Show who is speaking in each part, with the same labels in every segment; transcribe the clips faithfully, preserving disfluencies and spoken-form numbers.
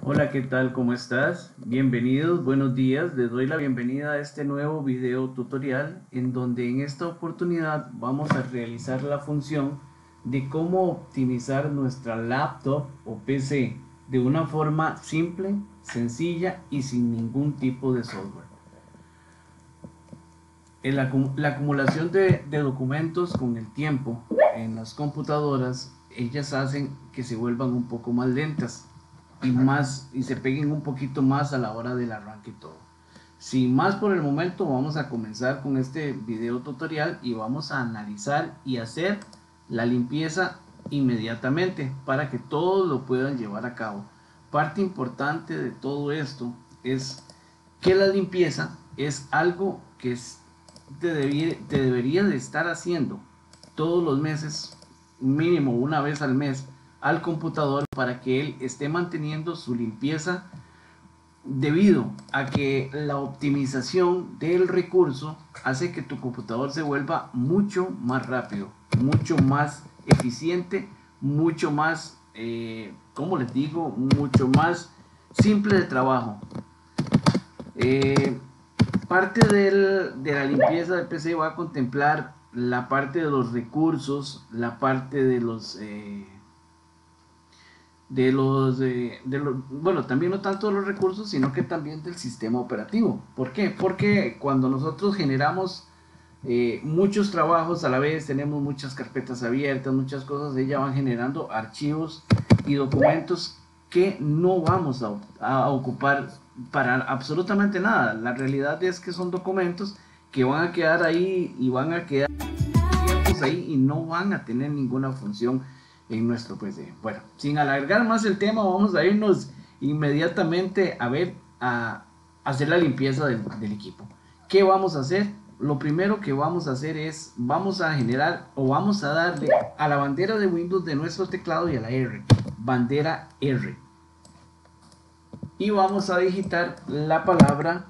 Speaker 1: Hola, ¿qué tal? ¿Cómo estás? Bienvenidos, buenos días. Les doy la bienvenida a este nuevo video tutorial en donde en esta oportunidad vamos a realizar la función de cómo optimizar nuestra laptop o P C de una forma simple, sencilla y sin ningún tipo de software. En la, la acumulación de, de documentos con el tiempo en las computadoras, ellas hacen que se vuelvan un poco más lentas y más y se peguen un poquito más a la hora del arranque y todo. Sin más por el momento, vamos a comenzar con este video tutorial y vamos a analizar y hacer la limpieza inmediatamente para que todos lo puedan llevar a cabo. Parte importante de todo esto es que la limpieza es algo que es, te, debiera, te debería de estar haciendo todos los meses, mínimo una vez al mes, al computador para que él esté manteniendo su limpieza, debido a que la optimización del recurso hace que tu computador se vuelva mucho más rápido, mucho más eficiente, mucho más, eh, ¿cómo les digo? Mucho más simple de trabajo. Eh, parte del, de la limpieza del P C va a contemplar la parte de los recursos, la parte de los... Eh, de los, de, de los, bueno, también no tanto de los recursos, sino que también del sistema operativo. ¿Por qué? Porque cuando nosotros generamos eh, muchos trabajos a la vez, tenemos muchas carpetas abiertas, muchas cosas, ellas van generando archivos y documentos que no vamos a, a ocupar para absolutamente nada. La realidad es que son documentos que van a quedar ahí y van a quedar ahí y no van a tener ninguna función en nuestro P C. Bueno, sin alargar más el tema, vamos a irnos inmediatamente a ver, a hacer la limpieza del, del equipo. ¿Qué vamos a hacer? Lo primero que vamos a hacer es, vamos a generar o vamos a darle a la bandera de Windows de nuestro teclado y a la R, bandera R. Y vamos a digitar la palabra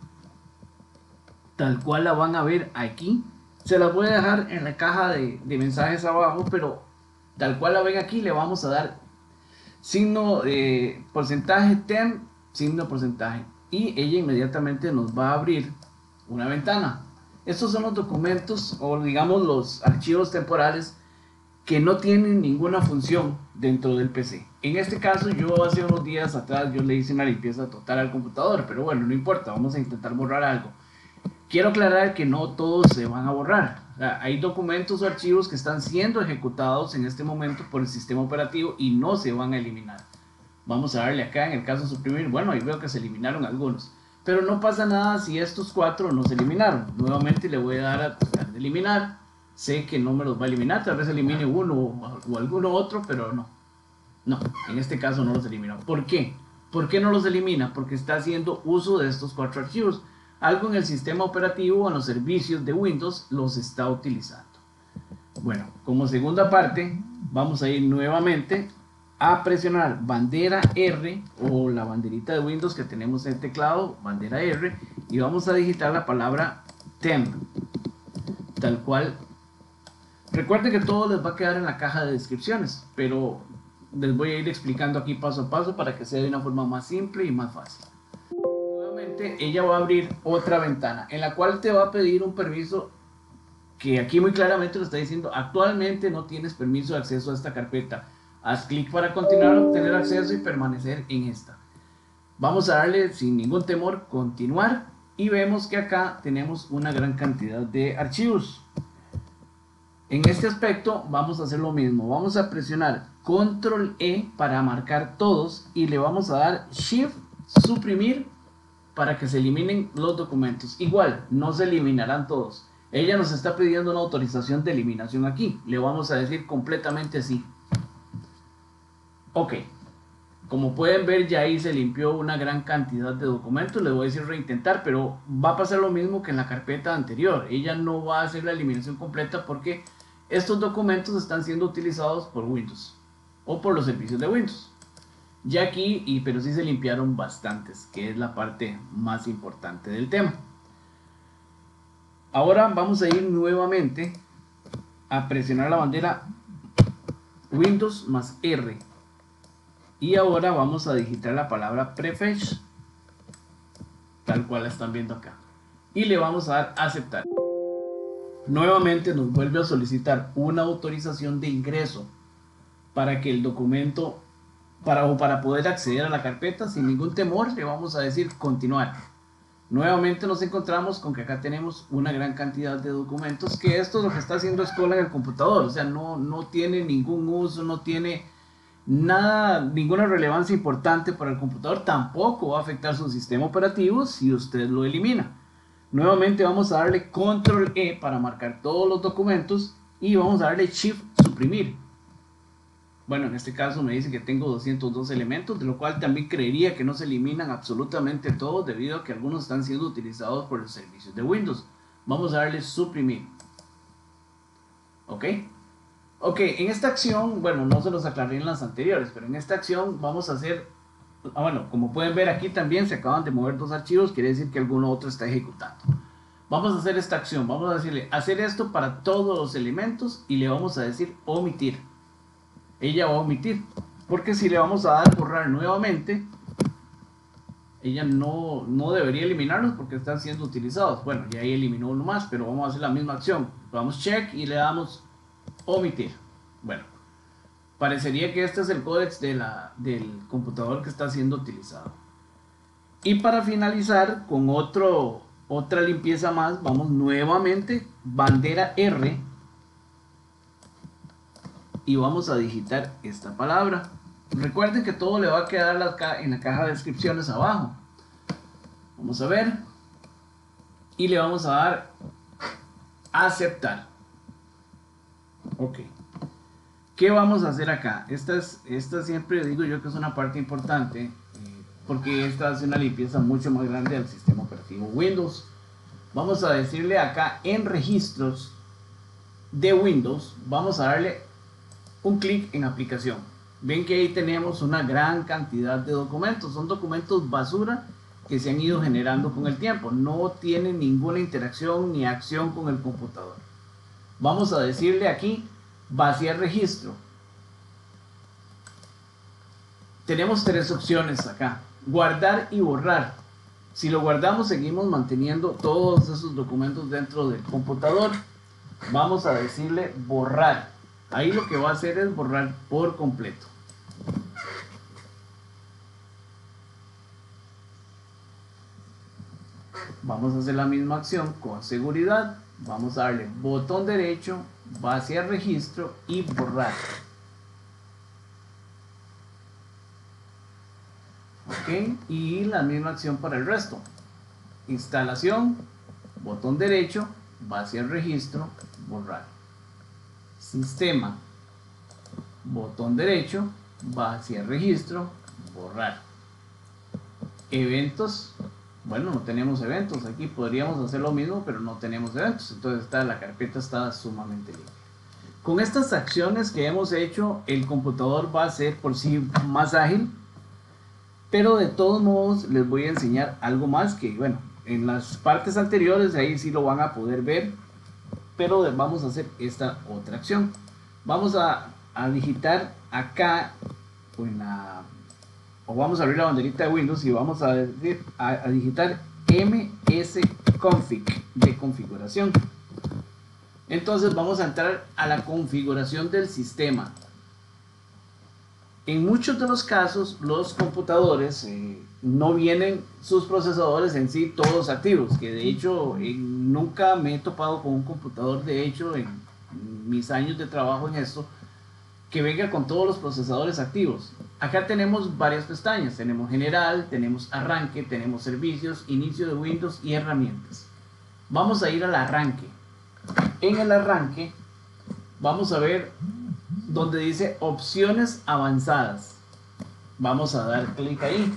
Speaker 1: tal cual la van a ver aquí. Se las voy a dejar en la caja de, de mensajes abajo, pero tal cual la ven aquí, le vamos a dar signo eh, porcentaje tem, signo porcentaje, y ella inmediatamente nos va a abrir una ventana. Estos son los documentos o digamos los archivos temporales que no tienen ninguna función dentro del P C. En este caso, yo hace unos días atrás yo le hice una limpieza total al computador, pero bueno, no importa, vamos a intentar borrar algo. Quiero aclarar que no todos se van a borrar. O sea, hay documentos o archivos que están siendo ejecutados en este momento por el sistema operativo y no se van a eliminar. Vamos a darle acá en el caso de suprimir. Bueno, ahí veo que se eliminaron algunos. Pero no pasa nada si estos cuatro no se eliminaron. Nuevamente le voy a dar a tratar de eliminar. Sé que no me los va a eliminar. Tal vez elimine uno o, o alguno otro, pero no. No, en este caso no los eliminó. ¿Por qué? ¿Por qué no los elimina? Porque está haciendo uso de estos cuatro archivos. Algo en el sistema operativo o en los servicios de Windows los está utilizando. Bueno, como segunda parte, vamos a ir nuevamente a presionar bandera R o la banderita de Windows que tenemos en el teclado, bandera R, y vamos a digitar la palabra temp, tal cual. Recuerden que todo les va a quedar en la caja de descripciones, pero les voy a ir explicando aquí paso a paso para que sea de una forma más simple y más fácil. Ella va a abrir otra ventana en la cual te va a pedir un permiso que aquí muy claramente lo está diciendo: actualmente no tienes permiso de acceso a esta carpeta. Haz clic para continuar a obtener acceso y permanecer en esta. Vamos a darle sin ningún temor continuar y vemos que acá tenemos una gran cantidad de archivos. En este aspecto vamos a hacer lo mismo, vamos a presionar control E para marcar todos y le vamos a dar shift suprimir para que se eliminen los documentos. Igual, no se eliminarán todos. Ella nos está pidiendo una autorización de eliminación aquí. Le vamos a decir completamente sí. Ok. Como pueden ver, ya ahí se limpió una gran cantidad de documentos. Le voy a decir reintentar, pero va a pasar lo mismo que en la carpeta anterior. Ella no va a hacer la eliminación completa porque estos documentos están siendo utilizados por Windows o por los servicios de Windows. Ya aquí, y, pero sí se limpiaron bastantes, que es la parte más importante del tema. Ahora vamos a ir nuevamente a presionar la bandera Windows más R Y ahora vamos a digitar la palabra prefetch, tal cual la están viendo acá. Y le vamos a dar aceptar. Nuevamente nos vuelve a solicitar una autorización de ingreso para que el documento, para, o para poder acceder a la carpeta sin ningún temor, le vamos a decir continuar. Nuevamente nos encontramos con que acá tenemos una gran cantidad de documentos, que esto es lo que está haciendo Escola en el computador, o sea, no, no tiene ningún uso, no tiene nada, ninguna relevancia importante para el computador, tampoco va a afectar su sistema operativo si usted lo elimina. Nuevamente vamos a darle control E para marcar todos los documentos y vamos a darle Shift suprimir. Bueno, en este caso me dice que tengo doscientos dos elementos, de lo cual también creería que no se eliminan absolutamente todos debido a que algunos están siendo utilizados por los servicios de Windows. Vamos a darle suprimir. ¿Ok? Ok, en esta acción, bueno, no se los aclaré en las anteriores, pero en esta acción vamos a hacer, ah, bueno, como pueden ver aquí también se acaban de mover dos archivos, quiere decir que alguno otro está ejecutando. Vamos a hacer esta acción, vamos a decirle hacer esto para todos los elementos y le vamos a decir omitir. Ella va a omitir, porque si le vamos a dar borrar nuevamente, ella no, no debería eliminarlos porque están siendo utilizados. Bueno, ya ahí eliminó uno más, pero vamos a hacer la misma acción. Vamos check y le damos omitir. Bueno, parecería que este es el códex de la, del computador que está siendo utilizado. Y para finalizar con otro, otra limpieza más, vamos nuevamente bandera R y vamos a digitar esta palabra. Recuerden que todo le va a quedar en la caja de descripciones abajo. Vamos a ver y le vamos a dar aceptar. Ok, ¿qué vamos a hacer acá? Esta, es, esta siempre digo yo que es una parte importante, eh, porque esta hace una limpieza mucho más grande del sistema operativo Windows. Vamos a decirle acá en registros de Windows, vamos a darle un clic en aplicación. Ven que ahí tenemos una gran cantidad de documentos, son documentos basura que se han ido generando con el tiempo, no tienen ninguna interacción ni acción con el computador. Vamos a decirle aquí vaciar registro. Tenemos tres opciones acá: guardar y borrar. Si lo guardamos, seguimos manteniendo todos esos documentos dentro del computador. Vamos a decirle borrar. Ahí lo que va a hacer es borrar por completo. Vamos a hacer la misma acción con seguridad. Vamos a darle botón derecho, vaciar registro y borrar. Ok, y la misma acción para el resto. Instalación, botón derecho, vaciar registro, borrar. Sistema, botón derecho, vaciar registro, borrar. Eventos, bueno, no tenemos eventos aquí, podríamos hacer lo mismo, pero no tenemos eventos, entonces está, la carpeta está sumamente limpia. Con estas acciones que hemos hecho, el computador va a ser por sí más ágil, pero de todos modos les voy a enseñar algo más que, bueno, en las partes anteriores ahí sí lo van a poder ver, pero vamos a hacer esta otra acción. Vamos a, a digitar acá, o, en la, o vamos a abrir la banderita de Windows y vamos a, decir, a, a digitar msconfig de configuración. Entonces vamos a entrar a la configuración del sistema. En muchos de los casos los computadores eh, no vienen sus procesadores en sí todos activos, que de hecho eh, nunca me he topado con un computador, de hecho en mis años de trabajo en esto, que venga con todos los procesadores activos. Acá tenemos varias pestañas, tenemos general, tenemos arranque, tenemos servicios, inicio de Windows y herramientas. Vamos a ir al arranque. En el arranque vamos a ver donde dice opciones avanzadas. Vamos a dar clic ahí.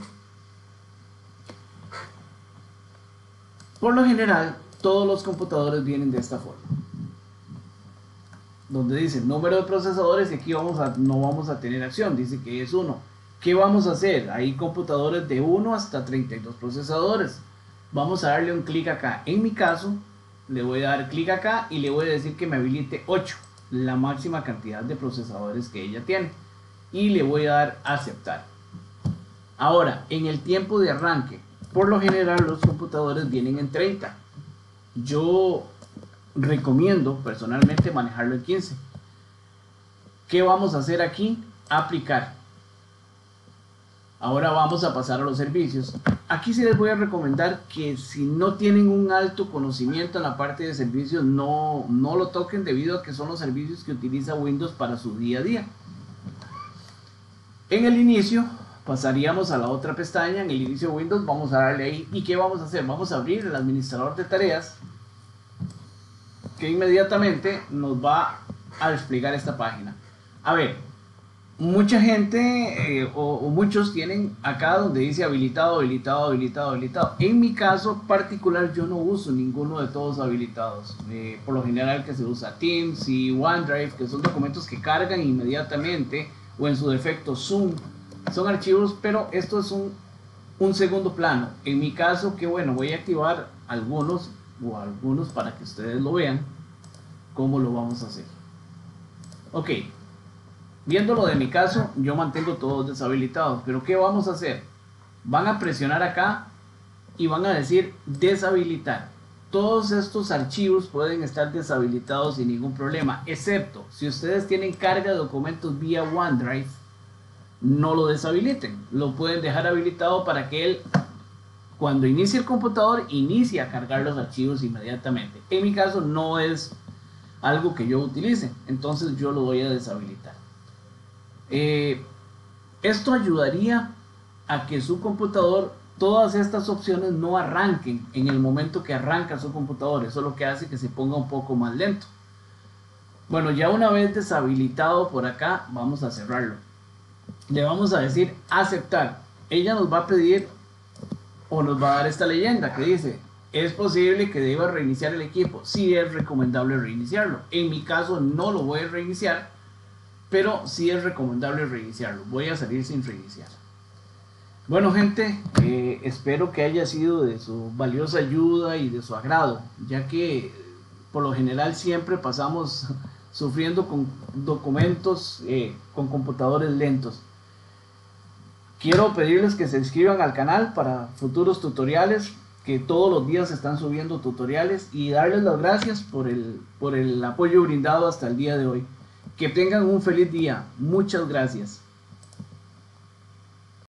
Speaker 1: Por lo general, todos los computadores vienen de esta forma, donde dice número de procesadores, y aquí vamos a, no vamos a tener acción, dice que es uno. ¿Qué vamos a hacer? Hay computadores de uno hasta treinta y dos procesadores. Vamos a darle un clic acá. En mi caso, le voy a dar clic acá y le voy a decir que me habilite ocho, la máxima cantidad de procesadores que ella tiene, y le voy a dar aceptar. Ahora, en el tiempo de arranque, por lo general los computadores vienen en treinta. Yo recomiendo personalmente manejarlo en quince. ¿Qué vamos a hacer aquí? Aplicar. Ahora vamos a pasar a los servicios. Aquí sí les voy a recomendar que si no tienen un alto conocimiento en la parte de servicios, no, no lo toquen, debido a que son los servicios que utiliza Windows para su día a día. En el inicio pasaríamos a la otra pestaña. En el inicio de Windows vamos a darle ahí. ¿Y qué vamos a hacer? Vamos a abrir el administrador de tareas, que inmediatamente nos va a desplegar esta página. A ver, mucha gente eh, o, o muchos tienen acá donde dice habilitado, habilitado, habilitado, habilitado. En mi caso particular yo no uso ninguno de todos habilitados. Eh, por lo general que se usa Teams y OneDrive, que son documentos que cargan inmediatamente, o en su defecto Zoom, son archivos, pero esto es un, un segundo plano. En mi caso, que bueno, voy a activar algunos o algunos para que ustedes lo vean cómo lo vamos a hacer. Ok, viéndolo de mi caso, yo mantengo todos deshabilitados, pero ¿qué vamos a hacer? Van a presionar acá y van a decir deshabilitar. Todos estos archivos pueden estar deshabilitados sin ningún problema, excepto si ustedes tienen carga de documentos vía OneDrive, no lo deshabiliten, lo pueden dejar habilitado para que él, cuando inicie el computador, inicie a cargar los archivos inmediatamente. En mi caso no es algo que yo utilice, entonces yo lo voy a deshabilitar. Eh, esto ayudaría a que su computador, todas estas opciones no arranquen en el momento que arranca su computador. Eso es lo que hace que se ponga un poco más lento. Bueno, ya una vez deshabilitado por acá, vamos a cerrarlo. Le vamos a decir aceptar. Ella nos va a pedir o nos va a dar esta leyenda que dice: es posible que deba reiniciar el equipo. Sí es recomendable reiniciarlo. En mi caso no lo voy a reiniciar, pero sí es recomendable reiniciarlo. Voy a salir sin reiniciar. Bueno, gente, eh, espero que haya sido de su valiosa ayuda y de su agrado, ya que por lo general siempre pasamos sufriendo con documentos eh, con computadores lentos. Quiero pedirles que se inscriban al canal para futuros tutoriales, que todos los días se están subiendo tutoriales, y darles las gracias por el, por el apoyo brindado hasta el día de hoy. Que tengan un feliz día. Muchas gracias.